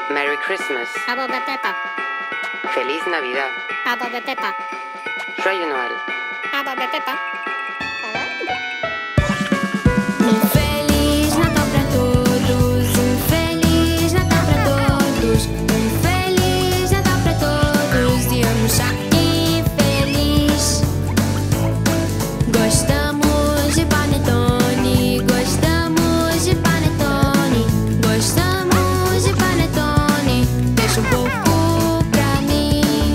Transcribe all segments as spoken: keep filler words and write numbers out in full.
Merry Christmas. Abo de Pepa. Feliz Navidad. Abo de Pepa. Joyeux Noël. Abo de Pepa. Um Feliz Natal pra todos, um Feliz Natal pra todos, um Feliz Natal pra todos e ano charque feliz. Gostamos de panetone, gostamos de panetone, gostamos de panetone, deixa um pouco pra mim.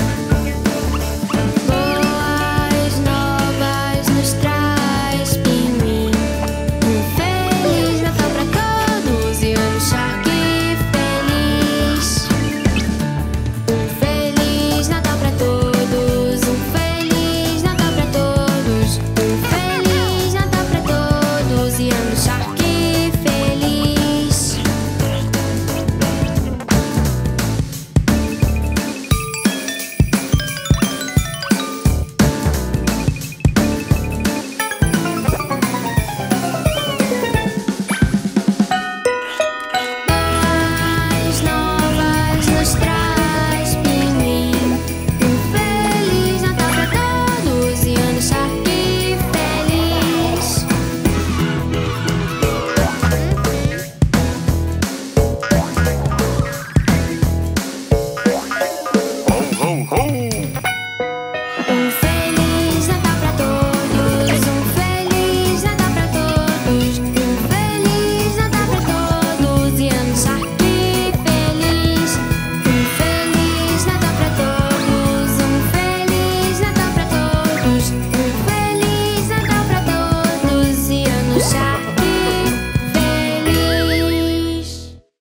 Boas novas nos traz pinguim. Um Feliz Natal pra todos e ano charque feliz. Um Feliz Natal pra todos, um Feliz Natal pra todos, um Feliz Natal pra todos e ano charque feliz. Boas novas nos traz pinguim. Um Feliz Natal pra todos e ano charque feliz. Ho, ho, ho!